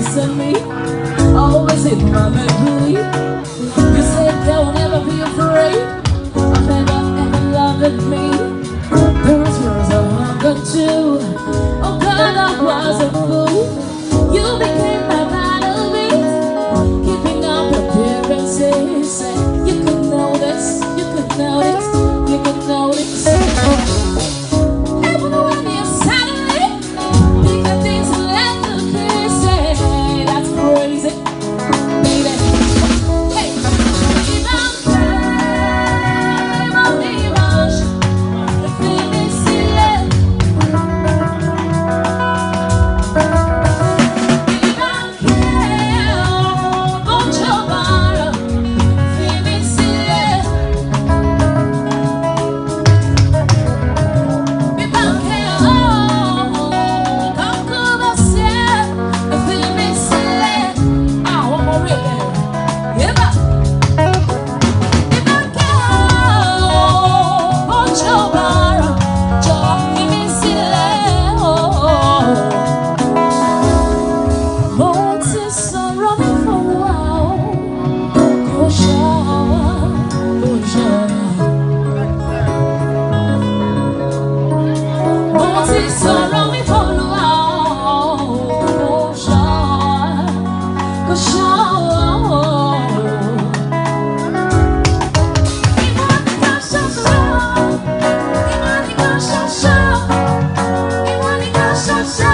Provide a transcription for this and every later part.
and me, always in my memory. You said don't ever be afraid of never ever loving me. Those words are hunger too. Oh God, I was a fool. You became my battlefield, keeping up appearances. You could know this, you could know this, you could know this. Even when you suddenly think that things will end up crazy, that's crazy, baby. Hey, if I'm fame, I'll be much. The thing is silly. If I'm care, don't you bother. Thing is silly. If I'm care, come come and say, the thing is silly. Ah, one more again. Yeah, but if I'm care, don't you bother. Just give me silly. Mo ti sọ̀rọ̀ mi fún wa o, kò ṣọ́ra, kò ṣọ́ra. Mo ti sọ̀rọ̀ mi fún wa o, kò ṣọ́ra, kò ṣọ́ra. Ìwọ ni ká ṣọ̀ṣọ́, ìwọ ni ká ṣọ̀ṣọ́, ìwọ ni ká ṣọ̀ṣọ́.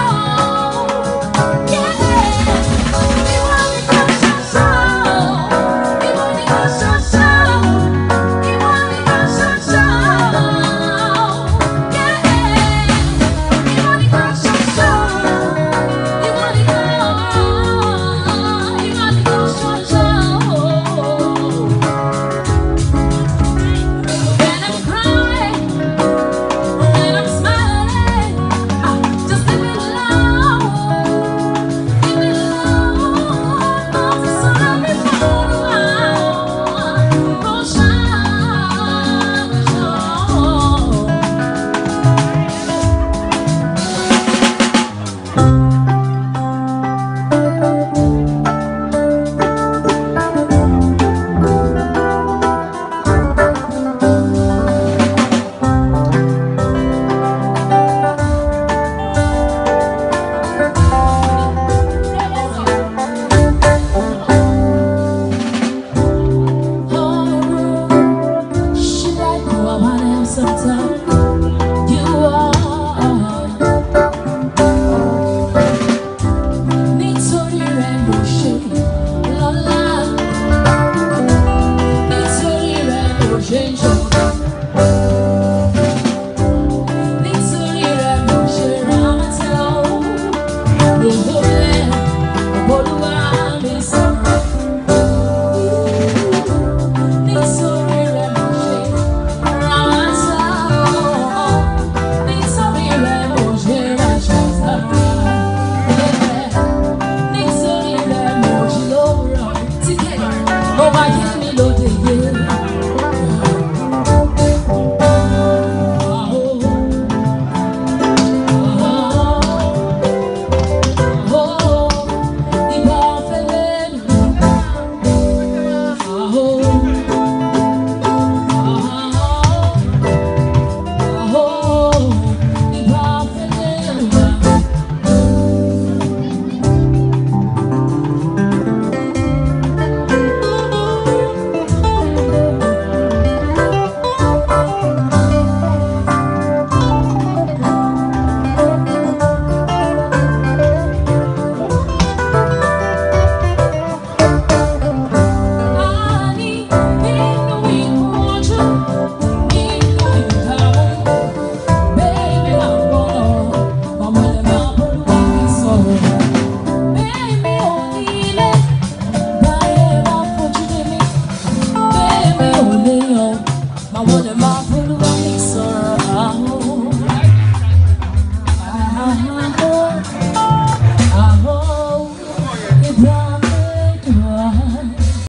Yeah. Ìwọ ni ká ṣọ̀ṣọ́, ìwọ ni ká ṣọ̀ṣọ́, ìwọ ni ká ṣọ̀ṣọ́. Yeah. Ìwọ ni ká ṣọ̀ṣọ́, ìwọ ni ká ṣọ̀ṣọ́. When I'm crying, when I'm smiling, just leave me alone, leave me alone. Mo ti sọ̀rọ̀ mi fún wa o, kò should I go? I wanna have some time. You are nítorí rẹ̀ ló ṣe lọ́lá, nítorí rẹ̀ ló ṣe ń ṣe.